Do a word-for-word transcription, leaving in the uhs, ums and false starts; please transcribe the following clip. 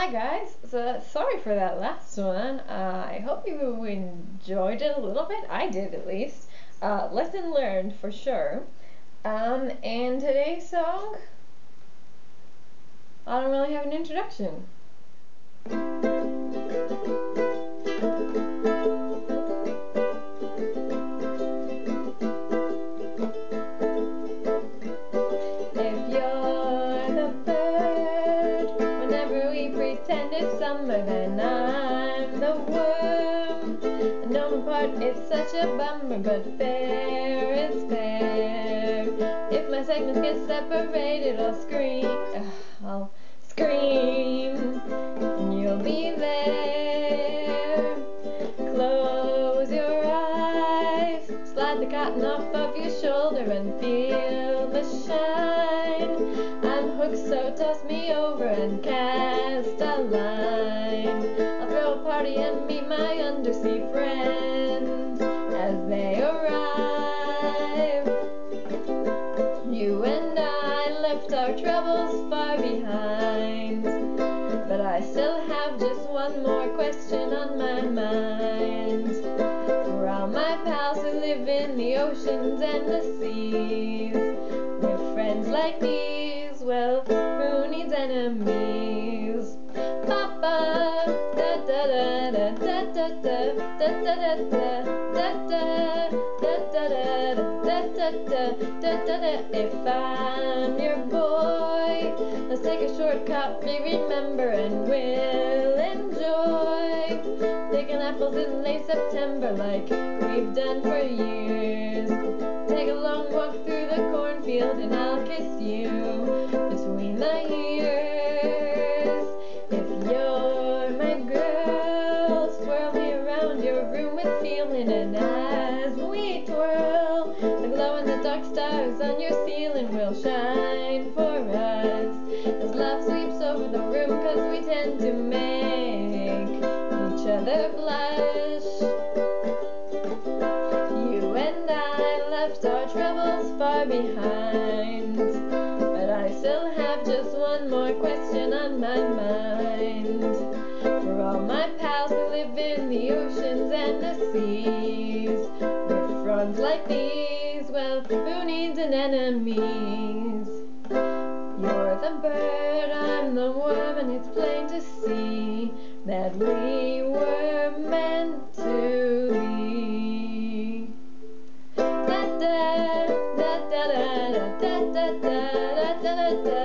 Hi guys, so sorry for that last one. Uh, I hope you enjoyed it a little bit. I did, at least. Uh, lesson learned for sure. Um, and today's song, I don't really have an introduction. If you're the bird, whenever we pretend it's summer, then I'm the worm. I know my part is such a bummer, but fair is fair. If my segments get separated, I'll scream, uh, I'll scream, and you'll be there. Close your eyes, slide the cotton off of your shoulder and feel the shine. I'm hooked, so toss me over and cast a line. I'll throw a party and meet my undersea friends as they arrive. You and I left our troubles far behind, but I still have just one more question on my mind. For all my pals who live in the oceans and the seas, with friends like these, well, who needs enemies? Papa, da da da da da da da da da da da da da da. If I'm your boy, let's take a shortcut we remember and we'll enjoy picking apples in late September like we've done for years. Take a long walk through the cornfield and I'll kiss you between the ears. If you're my girl, swirl me around your room with feeling, and as we twirl, the glow in the dark stars on your ceiling will shine for us as love sweeps over the room, cause we tend to make each other blush. You and I left our troubles far behind, but I still have just one more question on my mind. For all my pals who live in the oceans and the seas, with fronts like these, well, who needs an enemies? You're the bird, I'm the worm, and it's plain to see that we were meant to be. Da da da da da da da da da da da.